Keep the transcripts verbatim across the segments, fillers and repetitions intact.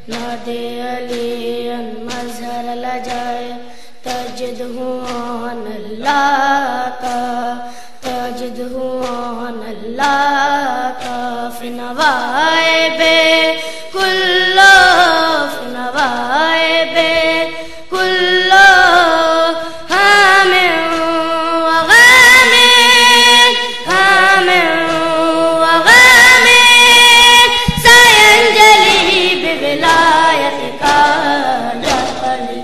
نادے علی مظہر لجائے تجد ہوں اللہ کا، تجد ہوں اللہ کا، فنوائے بے کلو، فنوائے بے کلو، ہام وغام، ہام وغام، سینجلی بولایت کا جلی،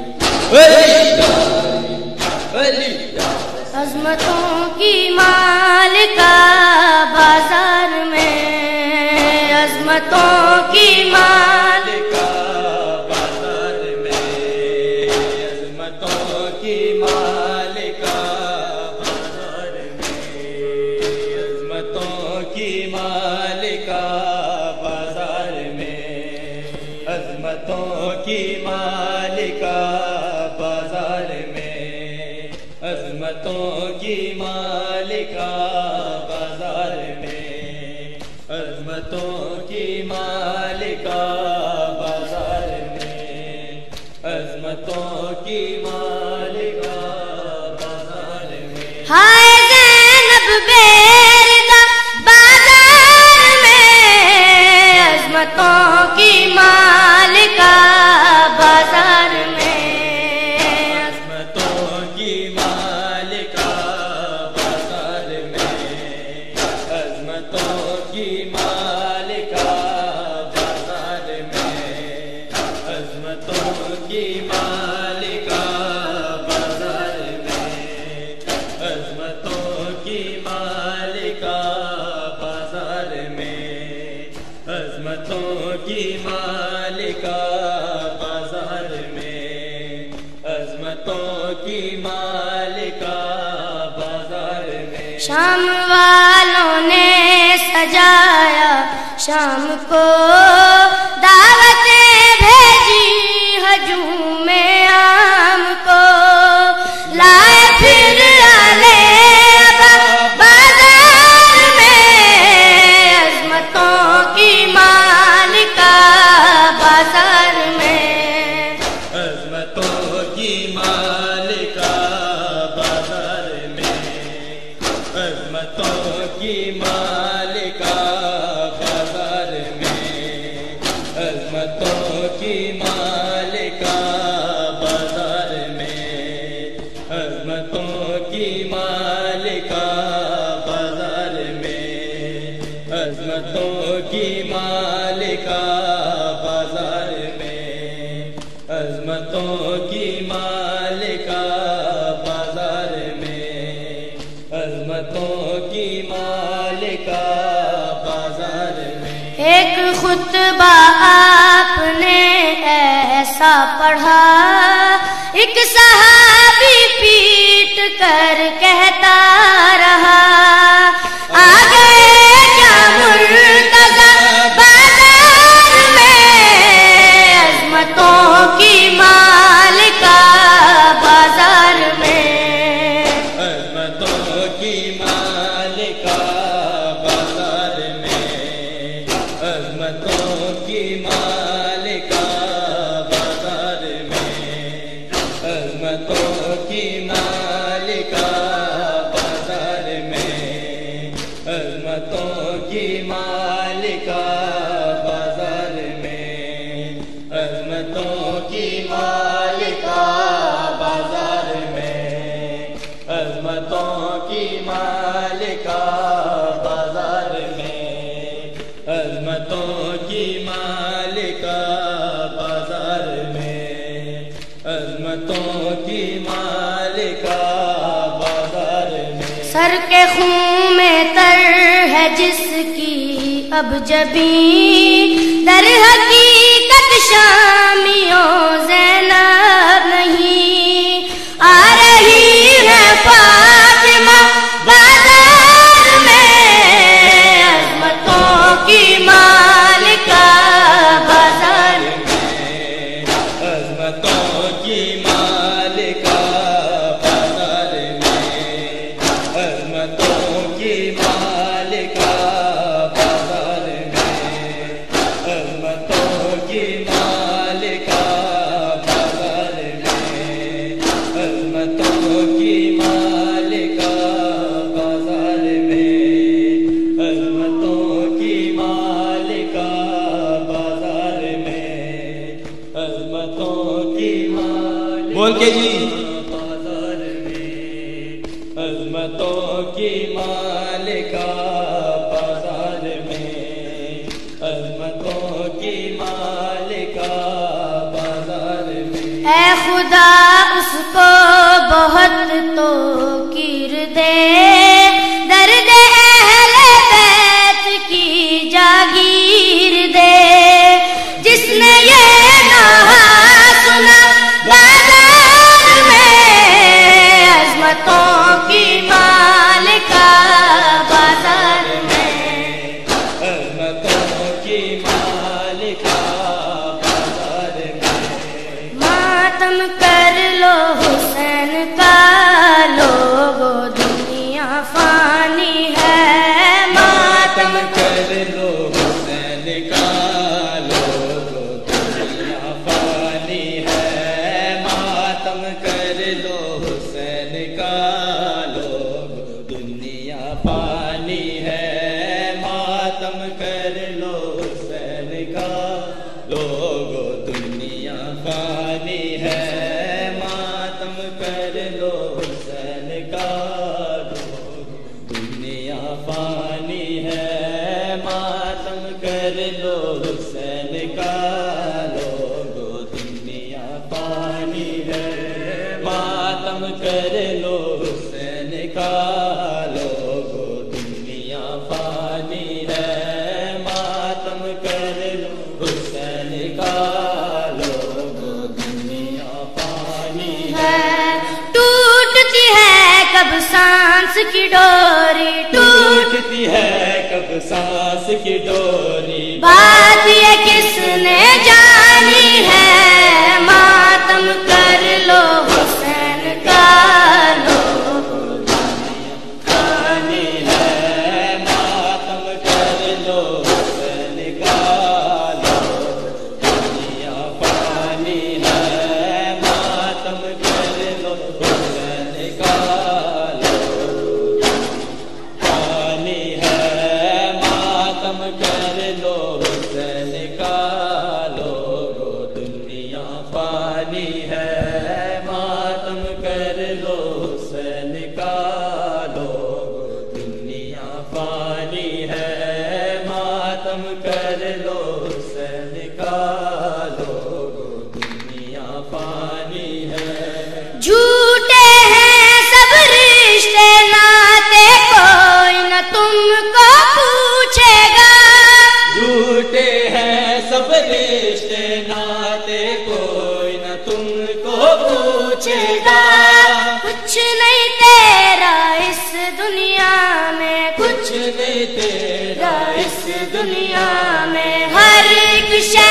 عظمتوں کی مالکہ بازار میں، عظمتوں کی مالکہ بازار میں، عظمتوں کی مالکہ بازار میں، عظمتوں کی مالکہ بازار میں، عظمتوں کی مالکہ بازار میں، عظمتوں کی مالکہ بازار میں، عظمتوں کی مالکہ بازار میں، عظمتوں کی مالکہ بازار میں، ہائے زینب بیردہ بازار میں، عظمتوں کی مالکہ بازار میں، عظمتوں کی مالکہ بازار میں، عظمتوں کی مالکہ بازار میں، عظمتوں کی مالکہ بازار میں، عظمتوں کی مالکہ بازار میں، عظمتوں کی مالکہ بازار میں، عظمتوں کی مالکہ بازار میں، شام والوں نے سجایا شام کو دعوتیں بھیجی ہجوم عام کو، لائے پھر آلے ابا بازار میں، عظمتوں کی مالکہ بازار میں، عظمتوں کی مالکہ بازار میں، عظمتوں کی مالکہ بازار میں، عظمتوں کی مالکہ بازار میں، عظمتوں کی مالکہ بازار میں، عظمتوں کی مالکہ بازار میں، عظمتوں کی مالکہ بازار میں، عظمتوں کی مالکہ بازار میں، ایک خطبہ آپ نے ایسا پڑھا، ایک صحابی پیٹ کر کہتا رہا، آگے کیا مرتضی بازار میں، عظمتوں کی مالکہ بازار میں، عظمتوں کی مالکہ بازار میں، عظمتوں کی مالکہ بازار میں، عظمتوں کی مالکہ بازار میں، عظمتوں کی مالکہ بازار میں، عظمتوں کی مالکہ بازار میں، عظمتوں کی مالکہ بازار میں، عظمتوں کی مالکہ بازار میں، عظمتوں کی مالکہ بازار میں، سر کے خون میں تر ہے جس کی اب جبیں، در حقیقت شامیوں زینب نہیں، آ رہی ہے فاطمہ بازار میں، عظمتوں کی مالکہ بازار میں، عظمتوں کی مالکہ بازار میں، عظمتوں کی مالکہ بازار میں، عظمتوں بول کے جی بازار میں عظمتوں کی مالکہ بازار میں عظمتوں کی مالکہ بازار میں اے خدا اس کو بہت تو کیر دے درد اہل بیت کی جاگیر دے جس نے یہ نہا سنا بازار میں عظمتوں کی مالکہ بازار میں عظمتوں کی مالکہ بازار میں ماتم کر لو حسین کا لوگو دنیا فانی ہے ماتم کر لو حسین کا لوگو دنیا فانی ہے ماتم کر لو حسین کا لوگو دنیا فانی ہے ماتم کر لو حسین کا لوگو دنیا فانی ہے ماتم کر لو حسین کا لوگو دنیا فانی ہے ماتم کر لو حسین کا لوگو دنیا فانی ہے ماتم کر لو حسین کا لوگو دنیا فانی ہے ماتم کر لو حسین کا لوگو دنیا فانی ہے ٹوٹتی ہے کب سانس کی ڈوری ٹوٹ ٹوٹتی ہے کب سانس کی ڈوری بات یہ کس نے جانی ہے ماتم کر لو حسین کا لوگو فانی ہے ماتم کر لو حسین کا لوگو دنیا فانی ہے ماتم کر لو حسین کا لوگو فانی ہے ماتم کر لو حسین کا لوگو دنیا فانی ہے ماتم کر لو حسین کا لوگو دنیا فانی ہے ماتم کر لو حسین کا لوگو دنیا فانی ہے جھوٹے ہیں سب رشتے ناتے کوئی نہ تم کو پوچھے گا جھوٹے ہیں سب رشتے ناتے کوئی نہ تم کو پوچھے گا کچھ نہیں تیرا اس دنیا میں کچھ نہیں تیرا اس دنیا میں ہر ایک شے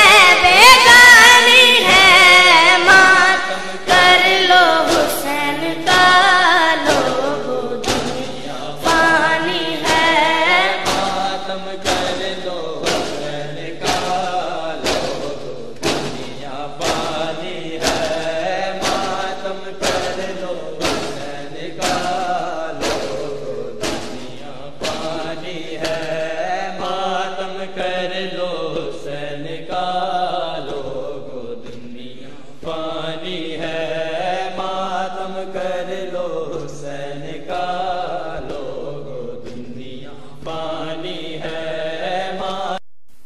بیگانی ہے ماتم کر لو حسین کا لوگو دنیا فانی ہے ماتم کر لو حسین کا لوگو دنیا فانی ہے ماتم کر لو حسین کا لوگو دنیا فانی ہے ماتم کر لو حسین کا لوگو دنیا فانی ہے ماتم کر لو حسین کا لوگو دنیا فانی ہے ماتم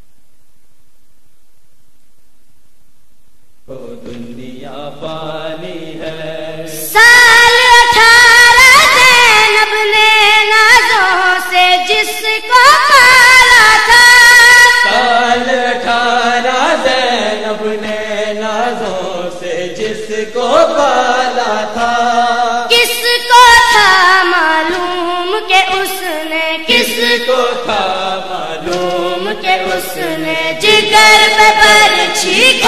دنیا فانی ہے سال اٹھارہ زینب نے نازوں سے جس کو پالا تھا سال اٹھارہ زینب نے نازوں سے جس کو پالا تھا کس کو تھا معلوم کہ اس نے کس کو تھا معلوم کہ اس نے جگر پہ برچھی